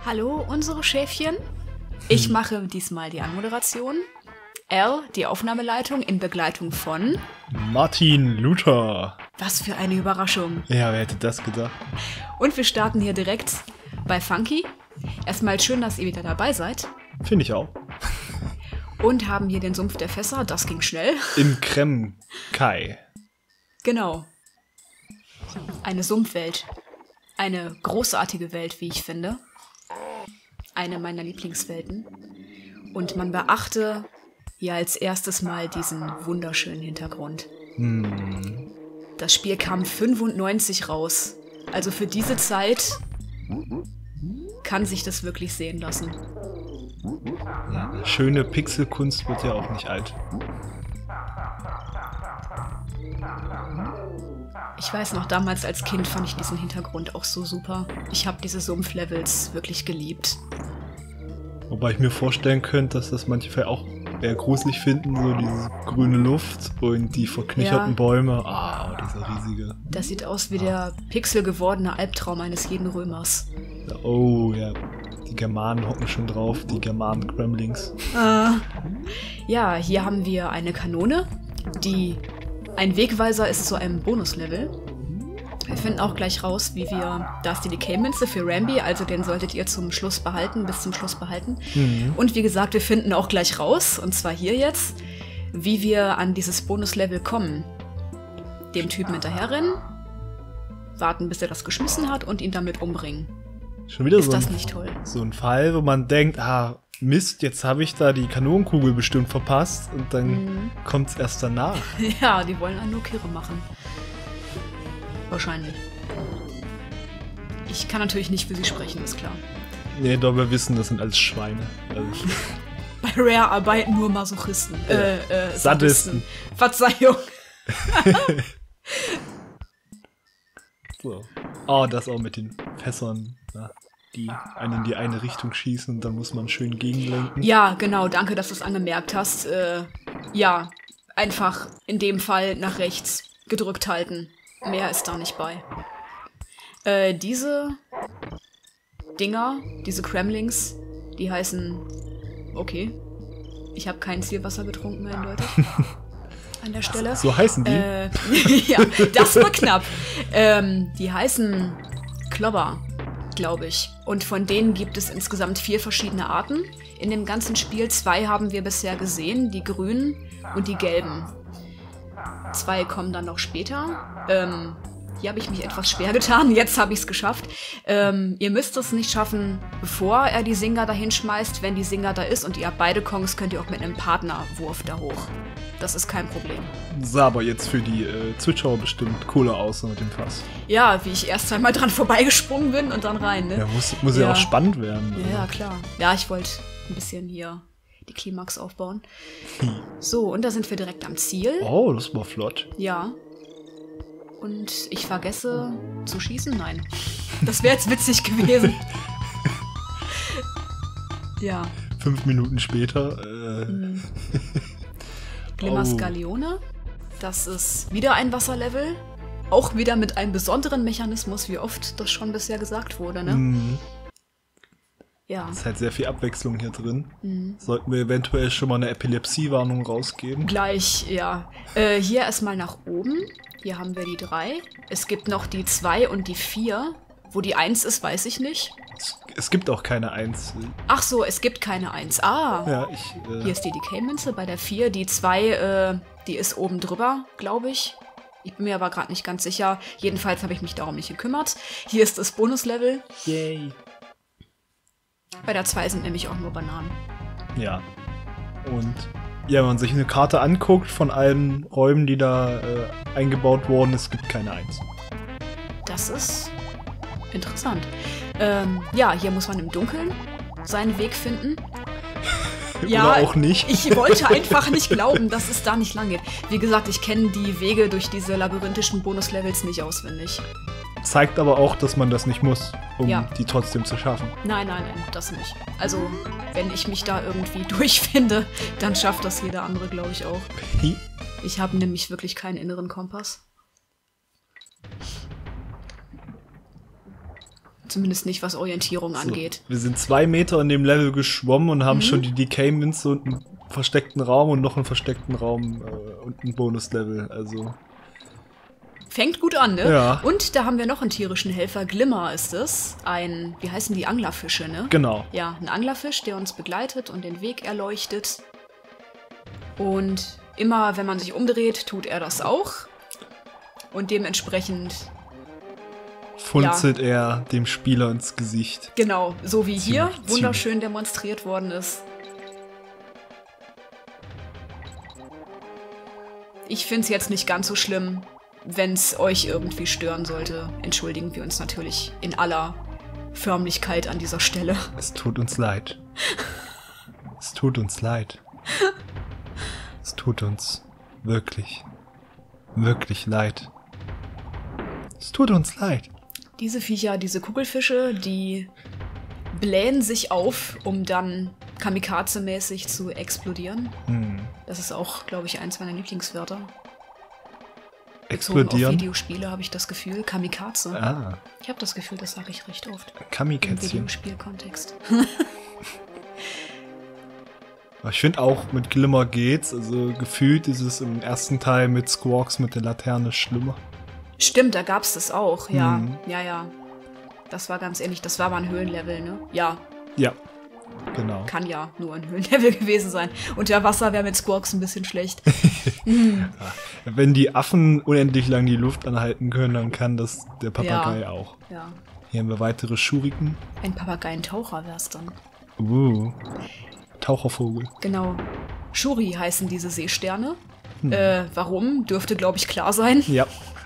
Hallo, unsere Schäfchen. Ich mache diesmal die Anmoderation. L, die Aufnahmeleitung in Begleitung von Martin Luther. Was für eine Überraschung. Ja, wer hätte das gedacht? Und wir starten hier direkt bei Funky. Erstmal schön, dass ihr wieder dabei seid. Finde ich auch. Und haben hier den Sumpf der Fässer, das ging schnell. Im Kremkai. Genau. Eine Sumpfwelt. Eine großartige Welt, wie ich finde. Eine meiner Lieblingswelten. Und man beachte hier als erstes mal diesen wunderschönen Hintergrund. Das Spiel kam 95 raus. Also für diese Zeit kann sich das wirklich sehen lassen. Ja, schöne Pixelkunst wird ja auch nicht alt. Ich weiß noch, damals als Kind fand ich diesen Hintergrund auch so super. Ich habe diese Sumpflevels wirklich geliebt. Wobei ich mir vorstellen könnte, dass das manche vielleicht auch eher gruselig finden, so diese grüne Luft und die verknicherten Bäume. Ah, dieser riesige. Das sieht aus wie der pixelgewordene Albtraum eines jeden Römers. Oh, ja. Die Germanen hocken schon drauf, die Germanen-Gremlings. Ja, hier haben wir eine Kanone, die ein Wegweiser ist zu einem Bonuslevel. Wir finden auch gleich raus, wie wir... Da ist die Decay-Münze für Rambi, also den solltet ihr zum Schluss behalten, bis zum Schluss behalten. Und wie gesagt, wir finden auch gleich raus, und zwar hier jetzt, wie wir an dieses Bonuslevel kommen. Dem Typen hinterherrennen, warten, bis er das geschmissen hat und ihn damit umbringen. Schon wieder Ist das nicht toll? So ein Fall, wo man denkt, Mist, jetzt habe ich da die Kanonenkugel bestimmt verpasst und dann kommt's erst danach. Ja, die wollen einen nur kirre machen. Wahrscheinlich. Ich kann natürlich nicht für sie sprechen, ist klar. Nee, doch, wir wissen, das sind alles Schweine. Also. Bei Rare arbeiten nur Masochisten. Sadisten. Verzeihung. So. Oh, das auch mit den Fässern, ja, die einen in die eine Richtung schießen und da muss man schön gegenlenken. Ja, genau, danke, dass du es angemerkt hast. Ja, einfach in dem Fall nach rechts gedrückt halten. Mehr ist da nicht bei. Diese Dinger, diese Kremlings, die heißen... Okay. Ich habe kein Zielwasser getrunken, eindeutig. An der Stelle. So heißen die? Ja, das war knapp. Die heißen Klobber, glaube ich. Und von denen gibt es insgesamt 4 verschiedene Arten. In dem ganzen Spiel 2 haben wir bisher gesehen, die grünen und die gelben. 2 kommen dann noch später. Hier habe ich mich etwas schwer getan, jetzt habe ich es geschafft. Ihr müsst es nicht schaffen, bevor er die Singer dahin schmeißt. Wenn die Singer da ist und ihr habt beide Kongs, könnt ihr auch mit einem Partnerwurf da hoch. Das ist kein Problem. Sah aber jetzt für die Zuschauer bestimmt cooler aus mit dem Fass. Ja, wie ich erst einmal dran vorbeigesprungen bin und dann rein, ne? Ja, muss ja auch spannend werden. Ja, klar. Ja, ich wollte ein bisschen hier die Klimax aufbauen. So, und da sind wir direkt am Ziel. Oh, das war flott. Ja. Und ich vergesse zu schießen? Nein. Das wäre jetzt witzig gewesen. Ja. 5 Minuten später. Glimmerskalione. Das ist wieder ein Wasserlevel. Auch wieder mit einem besonderen Mechanismus, wie oft das schon bisher gesagt wurde, ne? Ja. Es ist halt sehr viel Abwechslung hier drin. Sollten wir eventuell schon mal eine Epilepsie-Warnung rausgeben? Gleich, ja. Hier erstmal nach oben. Hier haben wir die 3. Es gibt noch die 2 und die 4. Wo die 1 ist, weiß ich nicht. Es gibt auch keine 1. Ach so, es gibt keine 1. Ah. Ja, Hier ist die Decay-Münze bei der 4. Die 2, die ist oben drüber, glaube ich. Ich bin mir aber gerade nicht ganz sicher. Jedenfalls habe ich mich darum nicht gekümmert. Hier ist das Bonuslevel. Yay. Bei der 2 sind nämlich auch nur Bananen. Ja. Und ja, wenn man sich eine Karte anguckt von allen Räumen, die da eingebaut wurden, es gibt keine 1. Das ist interessant. Ja, hier muss man im Dunkeln seinen Weg finden. Ja, oder auch nicht. Ich wollte einfach nicht glauben, dass es da nicht lang geht. Wie gesagt, ich kenne die Wege durch diese labyrinthischen Bonuslevels nicht auswendig. Zeigt aber auch, dass man das nicht muss, um die trotzdem zu schaffen. Nein, das nicht. Also, wenn ich mich da irgendwie durchfinde, dann schafft das jeder andere, glaube ich, auch. Ich habe nämlich wirklich keinen inneren Kompass. Zumindest nicht, was Orientierung angeht. Wir sind 2 Meter in dem Level geschwommen und haben schon die Decay-Münze und einen versteckten Raum und noch einen versteckten Raum und ein Bonuslevel. Also fängt gut an, ne? Ja. Und da haben wir noch einen tierischen Helfer. Glimmer ist es. Wie heißen die? Anglerfische, ne? Genau. Ja, ein Anglerfisch, der uns begleitet und den Weg erleuchtet. Und immer, wenn man sich umdreht, tut er das auch. Und dementsprechend funzelt er dem Spieler ins Gesicht. Genau, so wie hier wunderschön demonstriert worden ist. Ich finde es jetzt nicht ganz so schlimm, wenn es euch irgendwie stören sollte. Entschuldigen wir uns natürlich in aller Förmlichkeit an dieser Stelle. Es tut uns leid. Es tut uns leid. Es tut uns wirklich, wirklich leid. Es tut uns leid. Diese Viecher, diese Kugelfische, die blähen sich auf, um dann Kamikaze-mäßig zu explodieren. Das ist auch, glaube ich, eins meiner Lieblingswörter. Explodieren? Auf Videospiele habe ich das Gefühl. Kamikaze. Ah. Ich habe das Gefühl, das sage ich recht oft. Kamikaze. Im Videospielkontext. Aber ich finde auch, mit Glimmer geht's. Also gefühlt ist es im ersten Teil mit Squawks mit der Laterne schlimmer. Stimmt, da gab's das auch, ja. Ja. Das war ganz ähnlich. Das war aber ein Höhlenlevel, ne? Ja. Ja, genau. Kann ja nur ein Höhlenlevel gewesen sein. Unter Wasser wäre mit Squawks ein bisschen schlecht. Wenn die Affen unendlich lang die Luft anhalten können, dann kann das der Papagei auch. Ja. Hier haben wir weitere Schuriken. Ein Papageientaucher wär's dann. Tauchervogel. Genau. Shuri heißen diese Seesterne. Warum? Dürfte, glaube ich, klar sein. Ja.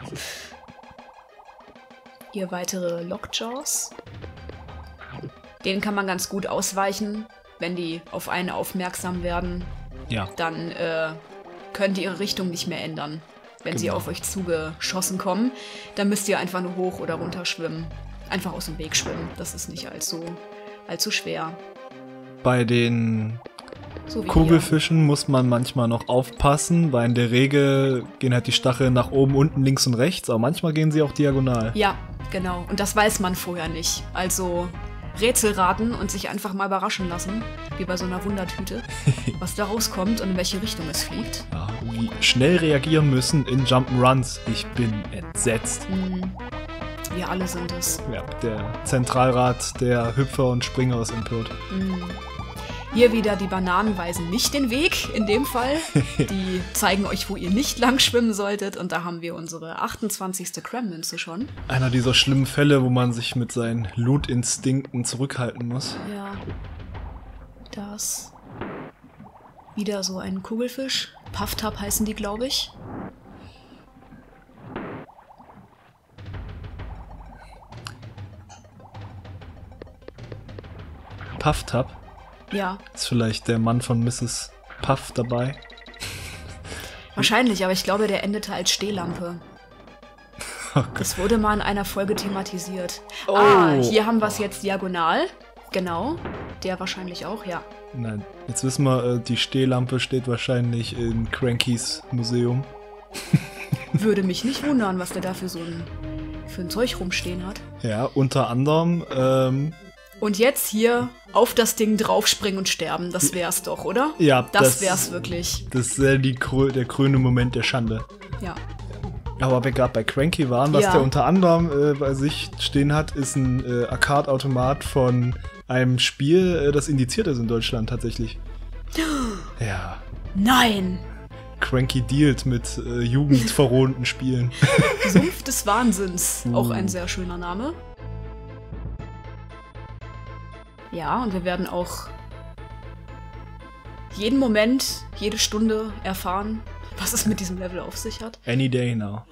Hier weitere Lockjaws. Denen kann man ganz gut ausweichen, wenn die auf einen aufmerksam werden. Ja. Dann können die ihre Richtung nicht mehr ändern. Wenn sie auf euch zugeschossen kommen, dann müsst ihr einfach nur hoch oder runter schwimmen. Einfach aus dem Weg schwimmen. Das ist nicht allzu schwer. Bei den So wie Kugelfischen muss man manchmal noch aufpassen, weil in der Regel gehen halt die Stacheln nach oben, unten, links und rechts, aber manchmal gehen sie auch diagonal. Ja, genau. Und das weiß man vorher nicht. Also Rätsel raten und sich einfach mal überraschen lassen, wie bei so einer Wundertüte, was da rauskommt und in welche Richtung es fliegt. Ja, wie schnell reagieren müssen in Jump'n'Runs. Ich bin entsetzt. Wir alle sind es. Ja, der Zentralrat der Hüpfer und Springer ist empört. Hier wieder, die Bananen weisen nicht den Weg, in dem Fall. Die zeigen euch, wo ihr nicht lang schwimmen solltet. Und da haben wir unsere 28. Cram-Münze schon. Einer dieser schlimmen Fälle, wo man sich mit seinen Loot-Instinkten zurückhalten muss. Ja. Das. Wieder so ein Kugelfisch. Puff-Tap heißen die, glaube ich. Puff-Tap? Ja. Ist vielleicht der Mann von Mrs. Puff dabei? Wahrscheinlich, aber ich glaube, der endete als Stehlampe. Oh Das wurde mal in einer Folge thematisiert. Oh. Hier haben wir es jetzt diagonal. Genau. Der wahrscheinlich auch, ja. Nein, jetzt wissen wir, die Stehlampe steht wahrscheinlich in Crankys Museum. Würde mich nicht wundern, was der da für ein Zeug rumstehen hat. Ja, unter anderem, Und jetzt hier auf das Ding draufspringen und sterben. Das wär's doch, oder? Ja, Das wär's wirklich. Das ist der krönende Moment der Schande. Ja. Aber wir gerade bei Cranky waren, was Ja. der unter anderem bei sich stehen hat, ist ein Arcade-Automat von einem Spiel, das indiziert ist in Deutschland tatsächlich. Ja. Nein! Cranky dealt mit jugendverrohnten Spielen. Sumpf des Wahnsinns. Auch ein sehr schöner Name. Ja, und wir werden auch jeden Moment, jede Stunde erfahren, was es mit diesem Level auf sich hat. Any day now.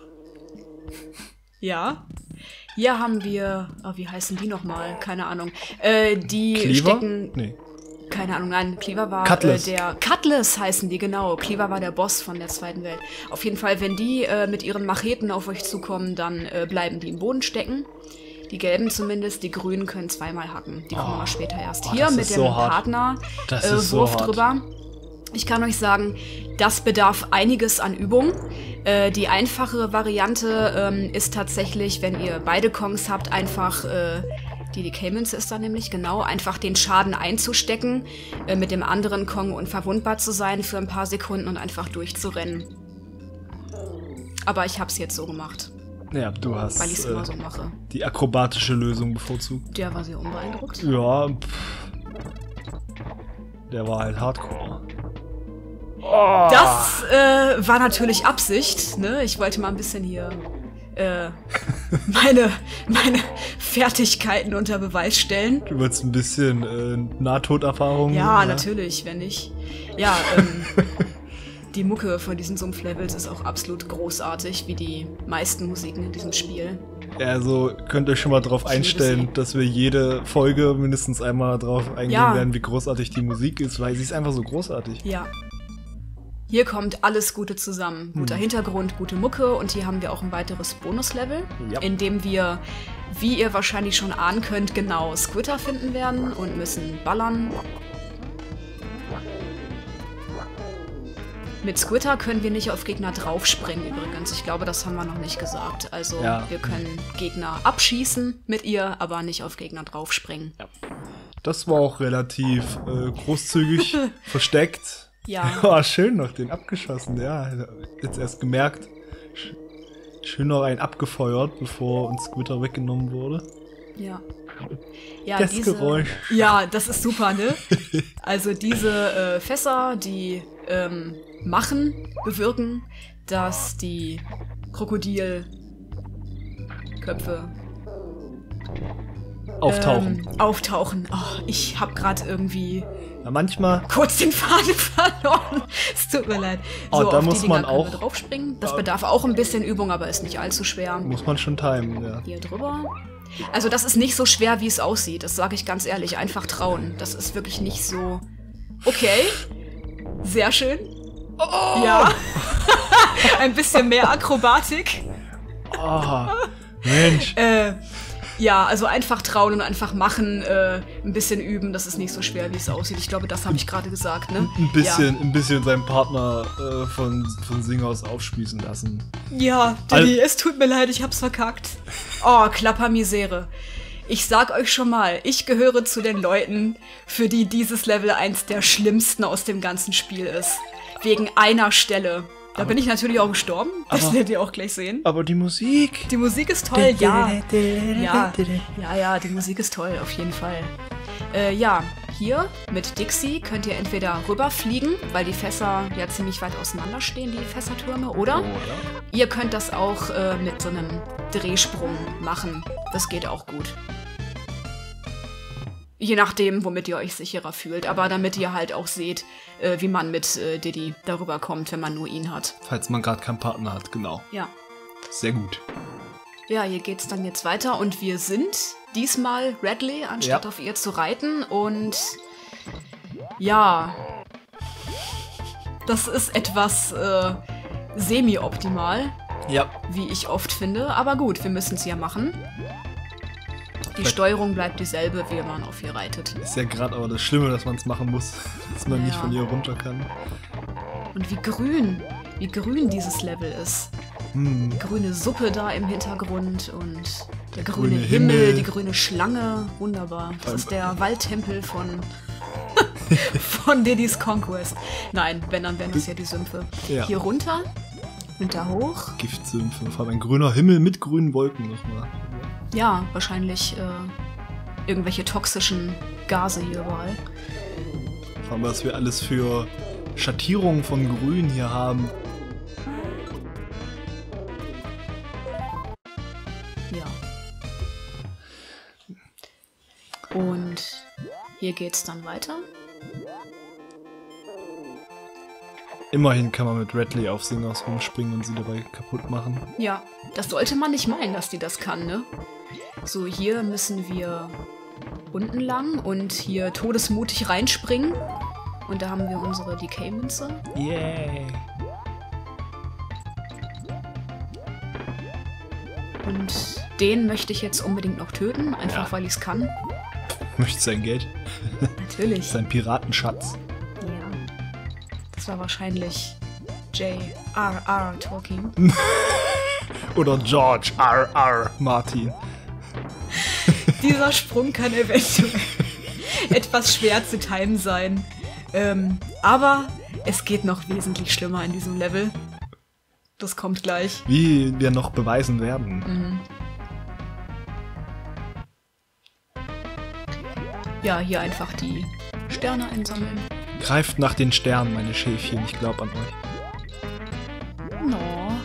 Ja. Hier haben wir, wie heißen die nochmal? Keine Ahnung. Die Cleaver? stecken... Nee. Keine Ahnung, nein, Cleaver war Cutlass. Cutlass heißen die, genau. Cleaver war der Boss von der Zweiten Welt. Auf jeden Fall, wenn die mit ihren Macheten auf euch zukommen, dann bleiben die im Boden stecken. Die gelben zumindest, die grünen können zweimal hacken. Die kommen aber später erst. Hier das mit ist dem so hart. Partner Das ist so Wurf hart. drüber. Ich kann euch sagen, das bedarf einiges an Übung. Die einfache Variante ist tatsächlich, wenn ihr beide Kongs habt, einfach Die Decay-Münze ist da nämlich, genau, einfach den Schaden einzustecken, mit dem anderen Kong unverwundbar zu sein für ein paar Sekunden und einfach durchzurennen. Aber ich hab's jetzt so gemacht. Ja, du hast weil ich's immer so mache. Die akrobatische Lösung bevorzugt. Der war sehr unbeeindruckt. Ja, der war halt Hardcore. Oh. Das war natürlich Absicht, ne? Ich wollte mal ein bisschen hier meine Fertigkeiten unter Beweis stellen. Du wolltest ein bisschen Nahtoderfahrung? Ja, natürlich, wenn nicht. Ja, die Mucke von diesen Sumpflevels ist auch absolut großartig, wie die meisten Musiken in diesem Spiel. Also könnt ihr schon mal drauf einstellen, dass wir jede Folge mindestens einmal drauf eingehen werden, wie großartig die Musik ist, weil sie ist einfach so großartig. Ja. Hier kommt alles Gute zusammen. Guter Hintergrund, gute Mucke und hier haben wir auch ein weiteres Bonuslevel, in dem wir, wie ihr wahrscheinlich schon ahnen könnt, genau Squitter finden werden und müssen ballern. Mit Squitter können wir nicht auf Gegner draufspringen übrigens. Ich glaube, das haben wir noch nicht gesagt. Also wir können Gegner abschießen mit ihr, aber nicht auf Gegner draufspringen. Ja. Das war auch relativ großzügig versteckt. Ja. Oh, schön noch den abgeschossen, ja. Jetzt erst gemerkt. Schön noch einen abgefeuert, bevor uns Squitter weggenommen wurde. Ja. Das Geräusch. Ja, das ist super, ne? Also diese Fässer, die bewirken, dass die Krokodilköpfe auftauchen. Oh, ich hab gerade irgendwie manchmal kurz den Faden verloren. Es tut mir leid. So, da auf muss die man Dinger können auch wir draufspringen. Das bedarf auch ein bisschen Übung, aber ist nicht allzu schwer. Muss man schon timen, ja. Hier drüber. Also das ist nicht so schwer, wie es aussieht. Das sage ich ganz ehrlich. Einfach trauen. Das ist wirklich nicht so... Okay. Sehr schön. Oh. Ja. Ein bisschen mehr Akrobatik. Oh. Mensch. Ja, also einfach trauen und einfach machen, ein bisschen üben, das ist nicht so schwer, wie es aussieht. Ich glaube, das habe ich gerade gesagt, ne? Ein bisschen seinen Partner von Sing aus aufspießen lassen. Ja, Diddy, es tut mir leid, ich hab's verkackt. Oh, Klappermisere. Ich sag euch schon mal, ich gehöre zu den Leuten, für die dieses Level eins der schlimmsten aus dem ganzen Spiel ist. Wegen einer Stelle. Da bin ich natürlich auch gestorben, das werdet ihr auch gleich sehen. Aber die Musik... Die Musik ist toll, ja. Ja, die Musik ist toll, auf jeden Fall. Ja, hier mit Dixie könnt ihr entweder rüberfliegen, weil die Fässer ja ziemlich weit auseinander stehen, die Fässertürme, oder ihr könnt das auch mit so einem Drehsprung machen. Das geht auch gut. Je nachdem, womit ihr euch sicherer fühlt. Aber damit ihr halt auch seht, wie man mit Diddy darüber kommt, wenn man nur ihn hat. Falls man gerade keinen Partner hat, genau. Ja. Sehr gut. Ja, hier geht's dann jetzt weiter und wir sind diesmal Radley, anstatt auf ihr zu reiten. Und ja, das ist etwas semi-optimal, wie ich oft finde. Aber gut, wir müssen es ja machen. Die Steuerung bleibt dieselbe, wie man auf ihr reitet. Ist ja gerade aber das Schlimme, dass man es machen muss, dass man nicht von ihr runter kann. Und wie grün dieses Level ist. Grüne Suppe da im Hintergrund und der grüne Himmel, die grüne Schlange, wunderbar. Das ist der Waldtempel von Diddy's Conquest. Nein, wenn, dann wären das ja die Sümpfe. Ja. Hier runter und da hoch. Giftsümpfe, vor allem ein grüner Himmel mit grünen Wolken nochmal. Ja, wahrscheinlich irgendwelche toxischen Gase hier überall. Vor allem, was wir alles für Schattierungen von Grün hier haben. Ja. Und hier geht's dann weiter. Immerhin kann man mit Radley auf Singers rumspringen und sie dabei kaputt machen. Ja, das sollte man nicht meinen, dass die das kann, ne? So, hier müssen wir unten lang und hier todesmutig reinspringen. Und da haben wir unsere Decay-Münze. Yay! Und den möchte ich jetzt unbedingt noch töten, einfach weil ich es kann. Möchtest sein Geld? Natürlich. Sein Piratenschatz. Ja. Das war wahrscheinlich J.R.R. Tolkien. Oder George R.R. Martin. Dieser Sprung kann eventuell etwas schwer zu timen sein. Aber es geht noch wesentlich schlimmer in diesem Level. Das kommt gleich. Wie wir noch beweisen werden. Ja, hier einfach die Sterne einsammeln. Greift nach den Sternen, meine Schäfchen. Ich glaube an euch. No.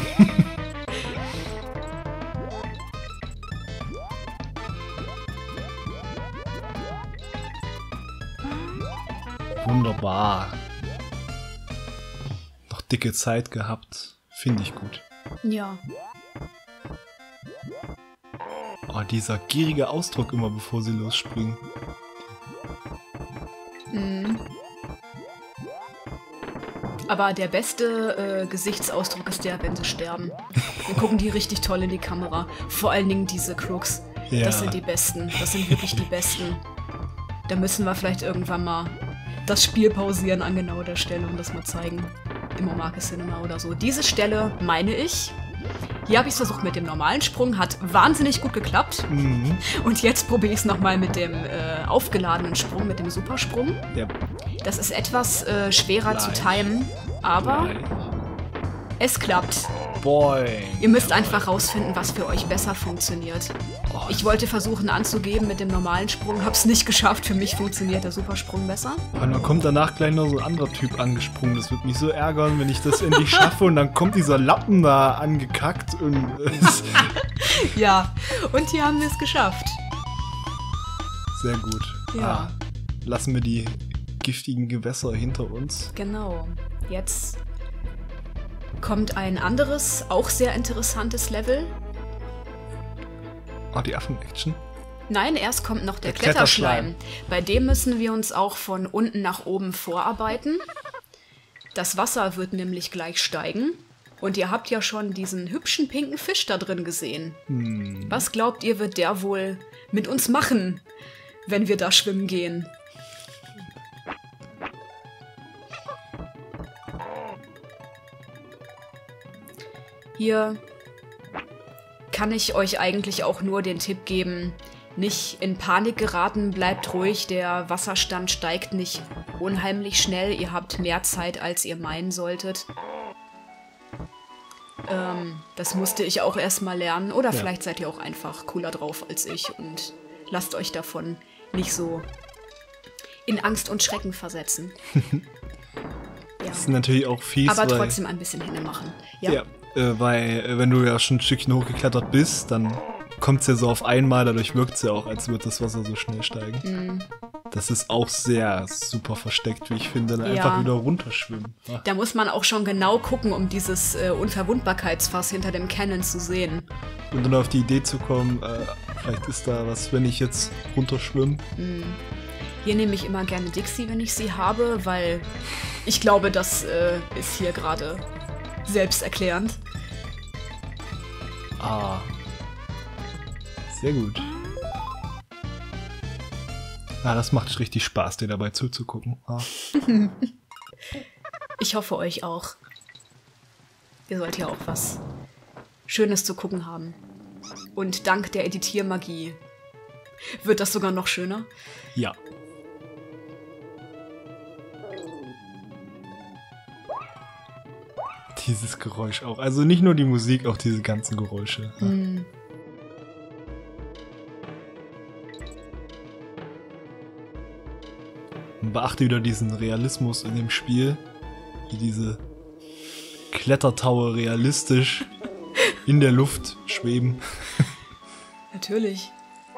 Wunderbar. Noch dicke Zeit gehabt. Finde ich gut. Ja. Oh, dieser gierige Ausdruck immer, bevor sie losspringen. Aber der beste Gesichtsausdruck ist der, wenn sie sterben. Dann gucken die richtig toll in die Kamera. Vor allen Dingen diese Crooks. Ja. Das sind die Besten. Das sind wirklich die Besten. Da müssen wir vielleicht irgendwann mal das Spiel pausieren an genau der Stelle und das mal zeigen. Im Omake Cinema oder so. Diese Stelle, meine ich, hier habe ich es versucht mit dem normalen Sprung, hat wahnsinnig gut geklappt. Und jetzt probiere ich es nochmal mit dem aufgeladenen Sprung, mit dem Supersprung. Ja. Das ist etwas schwerer zu timen, aber es klappt. Boy. Ihr müsst einfach rausfinden, was für euch besser funktioniert. Ich wollte versuchen anzugeben mit dem normalen Sprung, hab's nicht geschafft. Für mich funktioniert der Supersprung besser. Und dann kommt danach gleich noch so ein anderer Typ angesprungen. Das wird mich so ärgern, wenn ich das endlich schaffe und dann kommt dieser Lappen da angekackt und Ja, und hier haben wir es geschafft. sehr gut. Ja. Lassen wir die giftigen Gewässer hinter uns. Genau. Jetzt kommt ein anderes, auch sehr interessantes Level. Die Affen-Action. Nein, erst kommt noch der Kletterschleim. Kletterschleim. Bei dem müssen wir uns auch von unten nach oben vorarbeiten. Das Wasser wird nämlich gleich steigen. Und ihr habt ja schon diesen hübschen pinken Fisch da drin gesehen. Was glaubt ihr, wird der wohl mit uns machen, wenn wir da schwimmen gehen? Hier kann ich euch eigentlich auch nur den Tipp geben, nicht in Panik geraten, bleibt ruhig, der Wasserstand steigt nicht unheimlich schnell, ihr habt mehr Zeit, als ihr meinen solltet. Das musste ich auch erstmal lernen, oder vielleicht seid ihr auch einfach cooler drauf als ich und lasst euch davon nicht so in Angst und Schrecken versetzen. Das ist natürlich auch fies, aber trotzdem ein bisschen Hände machen. Ja. Weil, wenn du ja schon ein Stückchen hochgeklettert bist, dann kommt es ja so auf einmal, dadurch wirkt es ja auch, als würde das Wasser so schnell steigen. Das ist auch sehr super versteckt, wie ich finde, dann einfach wieder runterschwimmen. Da muss man auch schon genau gucken, um dieses Unverwundbarkeitsfass hinter dem Cannon zu sehen. Und dann auf die Idee zu kommen, vielleicht ist da was, wenn ich jetzt runterschwimme. Hier nehme ich immer gerne Dixie, wenn ich sie habe, weil ich glaube, das ist hier gerade selbsterklärend. Sehr gut. Das macht richtig Spaß, dir dabei zuzugucken. Ich hoffe euch auch. Ihr sollt ja auch was Schönes zu gucken haben. Und dank der Editiermagie wird das sogar noch schöner. Ja. Dieses Geräusch auch. Also nicht nur die Musik, auch diese ganzen Geräusche. Man beachte wieder diesen Realismus in dem Spiel. Wie diese Klettertaue realistisch in der Luft schweben. Natürlich.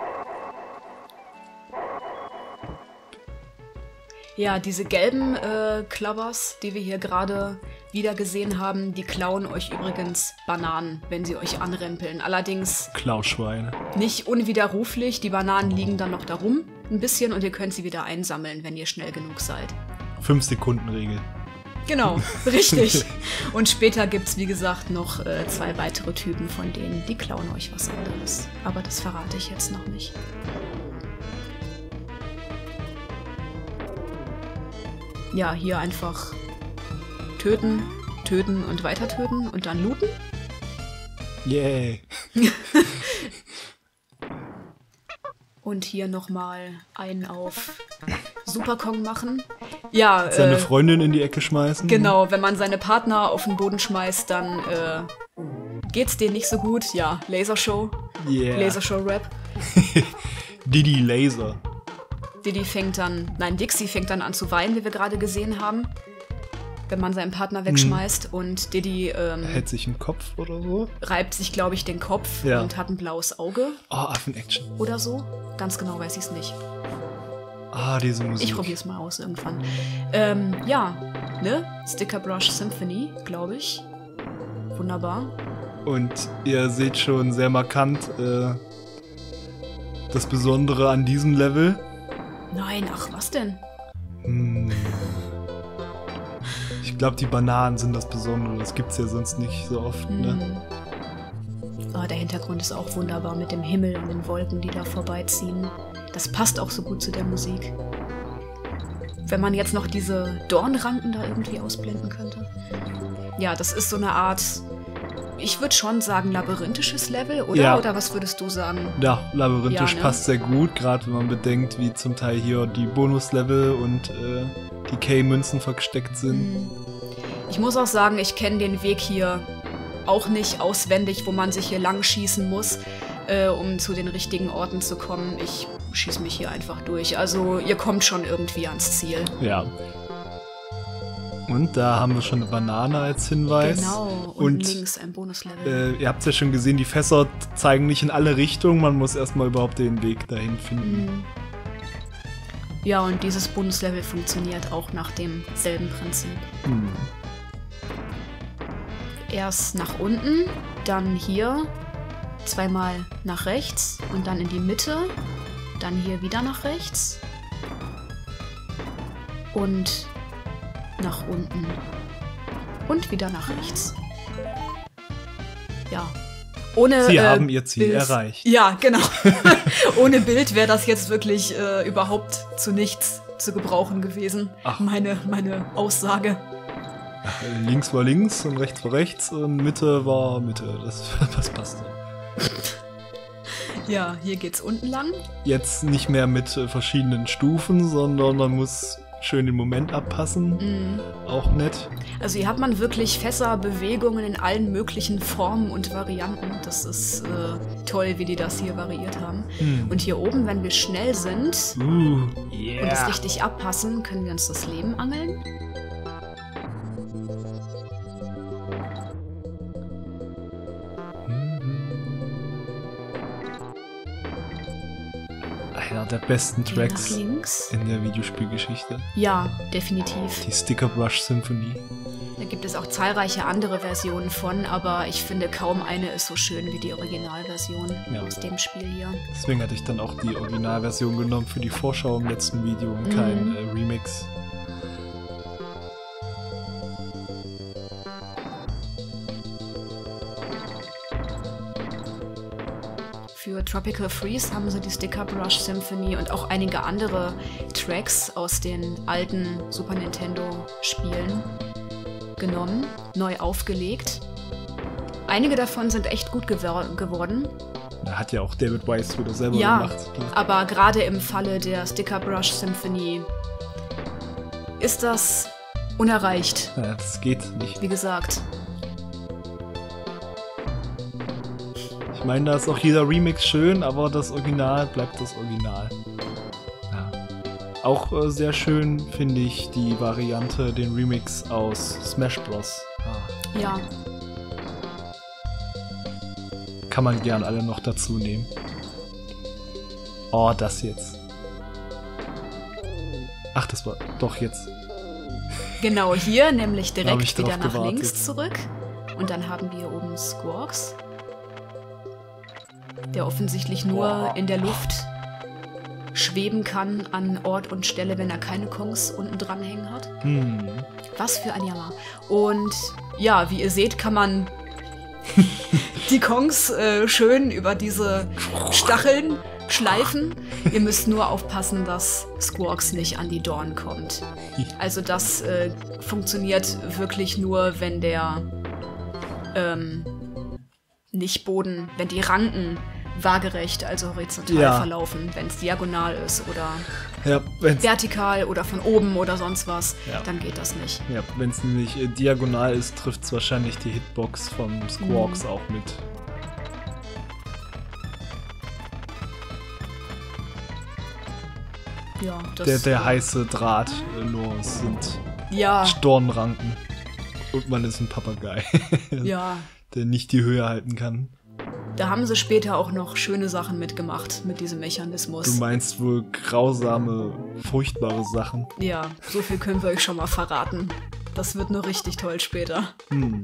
Ja, diese gelben Clubbers, die wir hier gerade wieder gesehen haben, die klauen euch übrigens Bananen, wenn sie euch anrempeln. Allerdings Klauschweine. nicht unwiderruflich. Die Bananen liegen dann noch da rum ein bisschen und ihr könnt sie wieder einsammeln, wenn ihr schnell genug seid. 5-Sekunden-Regel. Genau, richtig. Und später gibt es, wie gesagt, noch 2 weitere Typen von denen, die klauen euch was anderes. Aber das verrate ich jetzt noch nicht. Ja, hier einfach töten, töten und weiter töten und dann looten. Yay. Und hier nochmal einen auf Super Kong machen. Ja, Seine Freundin in die Ecke schmeißen. Genau, wenn man seine Partner auf den Boden schmeißt, dann geht's denen nicht so gut. Ja, Lasershow. Yeah. Lasershow-Rap. Diddy Laser. Dixie fängt dann an zu weinen, wie wir gerade gesehen haben. Wenn man seinen Partner wegschmeißt und Diddy Hält sich im Kopf oder so. reibt sich, glaube ich, den Kopf und hat ein blaues Auge Oh, Affen-Action. oder so. Ganz genau weiß ich es nicht. Ah, diese Musik. Ich probiere es mal aus irgendwann. Sticker Brush Symphony, glaube ich. Wunderbar. Und ihr seht schon sehr markant das Besondere an diesem Level. Nein, ach, was denn? Ich glaube, die Bananen sind das Besondere. Das gibt's ja sonst nicht so oft, ne? Oh, der Hintergrund ist auch wunderbar mit dem Himmel und den Wolken, die da vorbeiziehen. Das passt auch so gut zu der Musik. Wenn man jetzt noch diese Dornranken da irgendwie ausblenden könnte. Ja, das ist so eine Art, ich würde schon sagen, labyrinthisches Level, oder? Ja. Oder was würdest du sagen? Ja, labyrinthisch Ja, ne? passt sehr gut, gerade wenn man bedenkt, wie zum Teil hier die Bonuslevel und die K-Münzen versteckt sind. Ich muss auch sagen, ich kenne den Weg hier auch nicht auswendig, wo man sich hier lang schießen muss, um zu den richtigen Orten zu kommen. Ich schieße mich hier einfach durch. Also ihr kommt schon irgendwie ans Ziel. Ja. Und da haben wir schon eine Banane als Hinweis. Genau, und links ein Bonuslevel. Ihr habt es ja schon gesehen, die Fässer zeigen nicht in alle Richtungen. Man muss erstmal überhaupt den Weg dahin finden. Ja, und dieses Bonuslevel funktioniert auch nach demselben Prinzip. Erst nach unten, dann hier, zweimal nach rechts und dann in die Mitte, dann hier wieder nach rechts und nach unten und wieder nach rechts. Ja. Ohne, Sie haben ihr Ziel Bild. erreicht. Ja, genau. Ohne Bild wäre das jetzt wirklich überhaupt zu nichts zu gebrauchen gewesen. Ach. Meine Aussage. Links war links und rechts war rechts und Mitte war Mitte. Das passt so. Ja, hier geht's unten lang. Jetzt nicht mehr mit verschiedenen Stufen, sondern man muss schön den Moment abpassen. Auch nett. Also hier hat man wirklich Fässerbewegungen in allen möglichen Formen und Varianten. Das ist toll, wie die das hier variiert haben. Und hier oben, wenn wir schnell sind und es richtig abpassen, können wir uns das Leben angeln. Einer der besten Hier Tracks nach links. in der Videospielgeschichte. Ja, definitiv. Die Sticker Brush Symphony. Da gibt es auch zahlreiche andere Versionen von, aber ich finde, kaum eine ist so schön wie die Originalversion aus dem Spiel hier. Deswegen hatte ich dann auch die Originalversion genommen für die Vorschau im letzten Video und kein Remix. Für Tropical Freeze haben sie die Sticker Brush Symphony und auch einige andere Tracks aus den alten Super Nintendo Spielen genommen, neu aufgelegt. Einige davon sind echt gut geworden. Da hat ja auch David Wise wieder selber gemacht. Aber gerade im Falle der Sticker Brush Symphony ist das unerreicht, Ja, das geht nicht. wie gesagt. Ich meine, da ist auch jeder Remix schön, aber das Original bleibt das Original. Ja. Auch sehr schön finde ich die Variante, den Remix aus Smash Bros. Ja, Kann man gern alle noch dazu nehmen. Oh, das jetzt. Ach, das war doch jetzt. genau hier, nämlich Da hab direkt ich drauf wieder nach gewartet. links zurück. Und dann haben wir oben Squawks, der offensichtlich nur in der Luft schweben kann an Ort und Stelle, wenn er keine Kongs unten dranhängen hat. Was für ein Jammer. Und ja, wie ihr seht, kann man die Kongs schön über diese Stacheln schleifen. Ihr müsst nur aufpassen, dass Squawks nicht an die Dorn kommt. Also das funktioniert wirklich nur, wenn der wenn die Ranken waagerecht, also horizontal verlaufen. Wenn es diagonal ist oder vertikal oder von oben oder sonst was, dann geht das nicht. Ja, wenn es nämlich diagonal ist, trifft es wahrscheinlich die Hitbox vom Squawks auch mit. Ja, das der heiße Draht, nur es sind Stornranken. Und man ist ein Papagei, der nicht die Höhe halten kann. Da haben sie später auch noch schöne Sachen mitgemacht, mit diesem Mechanismus. Du meinst wohl grausame, furchtbare Sachen? Ja, so viel können wir euch schon mal verraten. Das wird nur richtig toll später.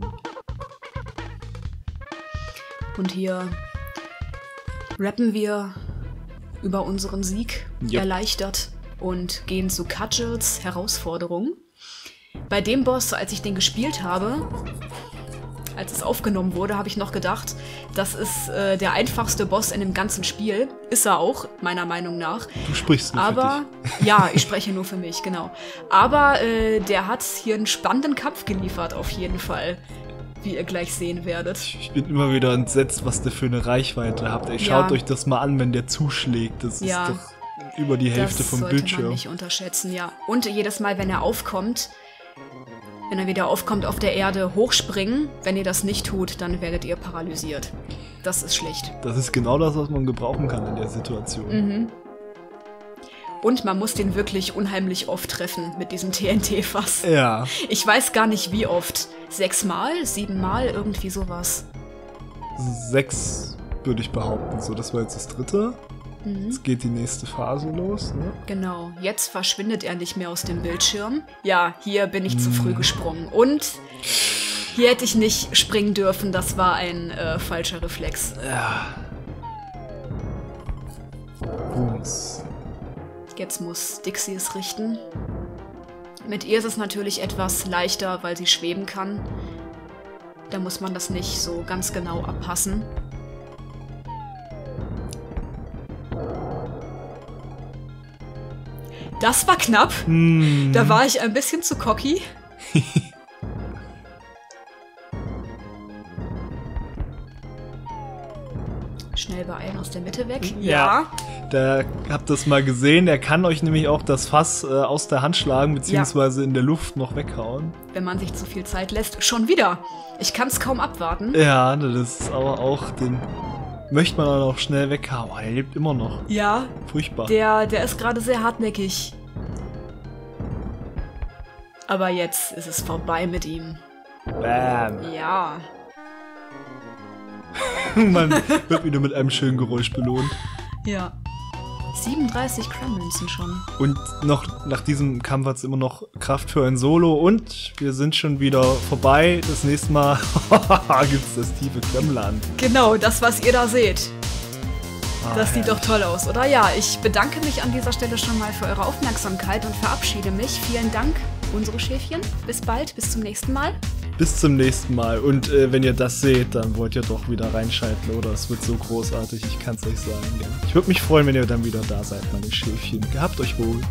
Und hier rappen wir über unseren Sieg, erleichtert, und gehen zu Cudgels Herausforderung. Bei dem Boss, als ich den gespielt habe, als es aufgenommen wurde, habe ich noch gedacht, das ist der einfachste Boss in dem ganzen Spiel. Ist er auch, meiner Meinung nach. Du sprichst nur für dich. Ja, ich spreche nur für mich, genau. Aber der hat hier einen spannenden Kampf geliefert, auf jeden Fall. Wie ihr gleich sehen werdet. Ich bin immer wieder entsetzt, was der für eine Reichweite hat. Ey, schaut euch das mal an, wenn der zuschlägt. Das ist doch über die Hälfte vom Bildschirm. Das sollte man nicht unterschätzen, ja. Und jedes Mal, wenn er aufkommt, wenn er wieder aufkommt auf der Erde, hochspringen. Wenn ihr das nicht tut, dann werdet ihr paralysiert. Das ist schlecht. Das ist genau das, was man gebrauchen kann in der Situation. Und man muss den wirklich unheimlich oft treffen mit diesem TNT-Fass. Ja. Ich weiß gar nicht, wie oft. 6 Mal? 7 Mal? Irgendwie sowas. 6 würde ich behaupten. So, das war jetzt das 3. Jetzt geht die nächste Phase los, ne? Genau. Jetzt verschwindet er nicht mehr aus dem Bildschirm. Ja, hier bin ich zu früh gesprungen. Und hier hätte ich nicht springen dürfen. Das war ein falscher Reflex. Ja. Booms. Jetzt muss Dixie es richten. Mit ihr ist es natürlich etwas leichter, weil sie schweben kann. Da muss man das nicht so ganz genau abpassen. Das war knapp. Da war ich ein bisschen zu cocky. Schnell beeilen, aus der Mitte weg. Ja. Da habt ihr es mal gesehen. Er kann euch nämlich auch das Fass aus der Hand schlagen, beziehungsweise in der Luft noch weghauen. Wenn man sich zu viel Zeit lässt. Schon wieder. Ich kann es kaum abwarten. Ja, das ist aber auch, den möchte man dann auch schnell weghauen. Er lebt immer noch. Ja. Furchtbar. Der ist gerade sehr hartnäckig. Aber jetzt ist es vorbei mit ihm. Bam. Ja. Man wird wieder mit einem schönen Geräusch belohnt. Ja. 37 Kremlinsen schon. Und noch nach diesem Kampf hat es immer noch Kraft für ein Solo. Und wir sind schon wieder vorbei. Das nächste Mal gibt es das tiefe Kremland. Genau, das, was ihr da seht. Das sieht doch toll aus, oder? Ja, ich bedanke mich an dieser Stelle schon mal für eure Aufmerksamkeit und verabschiede mich. Vielen Dank, unsere Schäfchen. Bis bald, bis zum nächsten Mal. Bis zum nächsten Mal. Und wenn ihr das seht, dann wollt ihr doch wieder reinschalten, oder? Es wird so großartig, ich kann es euch sagen. Ja. Ich würde mich freuen, wenn ihr dann wieder da seid, meine Schäfchen. Gehabt euch wohl.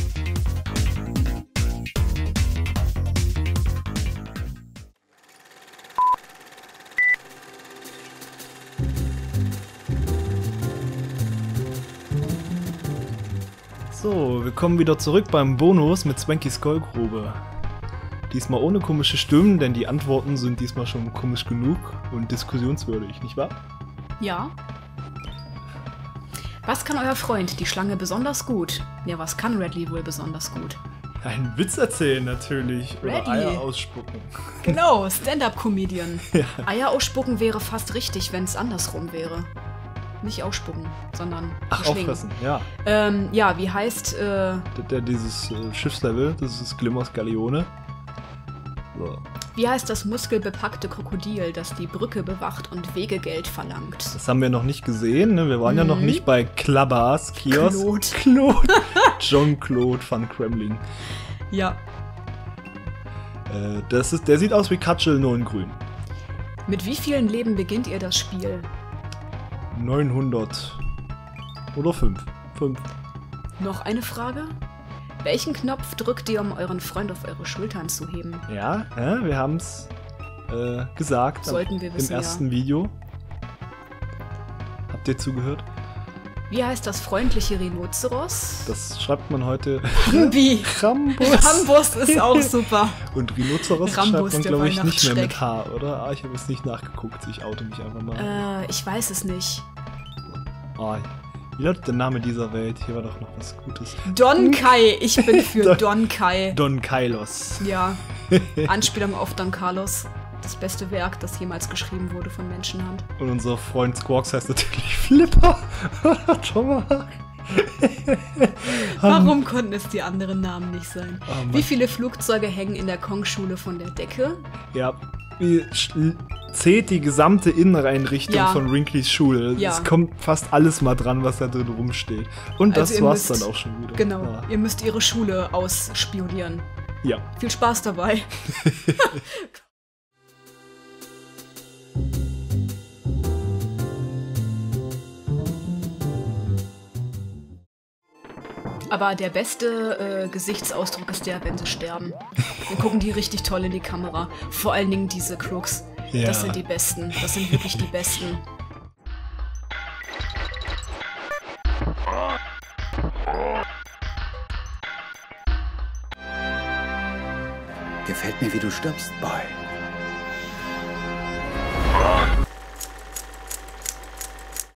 So, wir kommen wieder zurück beim Bonus mit Swankys Goldgrube. Diesmal ohne komische Stimmen, denn die Antworten sind diesmal schon komisch genug und diskussionswürdig, nicht wahr? Ja. Was kann euer Freund, die Schlange, besonders gut? Ja, was kann Radley wohl besonders gut? Einen Witz erzählen natürlich. Radley. Oder Eier ausspucken. Genau, Stand-Up-Comedian. Ja. Eier ausspucken wäre fast richtig, wenn es andersrum wäre. Nicht ausspucken, sondern auffressen, ja. Ja, wie heißt... Dieses Schiffslevel, das ist Glimmers Galeone. So. Wie heißt das muskelbepackte Krokodil, das die Brücke bewacht und Wegegeld verlangt? Das haben wir noch nicht gesehen, ne? Wir waren ja noch nicht bei Clubbers Kiosk. Claude. Jean-Claude van Kremling. Ja. Der sieht aus wie Cudgel, nur in grün. Mit wie vielen Leben beginnt ihr das Spiel? 900. Oder 5. 5. Noch eine Frage? Welchen Knopf drückt ihr, um euren Freund auf eure Schultern zu heben? Ja, wir haben es gesagt. Sollten wir wissen, im ersten Video. Update zugehört. Wie heißt das freundliche Rhinoceros? Das schreibt man heute. Wie? Rambus. Rambus ist auch super. Und Rhinoceros Rambus, schreibt man, der glaube ich, nicht mehr Weihnachtsschreck. mit H, oder? Ah, ich habe es nicht nachgeguckt. Ich oute mich einfach mal. Ich weiß es nicht. Ah, wie lautet der Name dieser Welt? Hier war doch noch was Gutes. Don Kai. Ich bin für Don Kai. Don Kailos. Ja. Anspielung auf Don Carlos. Das beste Werk, das jemals geschrieben wurde von Menschenhand. Und unser Freund Squawks heißt natürlich Flipper. Tomahawk. Warum konnten es die anderen Namen nicht sein? Oh Mann. Wie viele Flugzeuge hängen in der Kong-Schule von der Decke? Ja, zählt die gesamte Inneneinrichtung Ja. von Wrinkleys Schule. Ja. Es kommt fast alles mal dran, was da drin rumsteht. Und das Also ihr war's müsst- dann auch schon wieder. Genau. Ja. Ihr müsst ihre Schule ausspionieren. Ja. Viel Spaß dabei. Aber der beste Gesichtsausdruck ist der, wenn sie sterben. Dann gucken die richtig toll in die Kamera. Vor allen Dingen diese Crooks. Ja. Das sind die Besten. Das sind wirklich die Besten. Gefällt mir, wie du stirbst, Boy.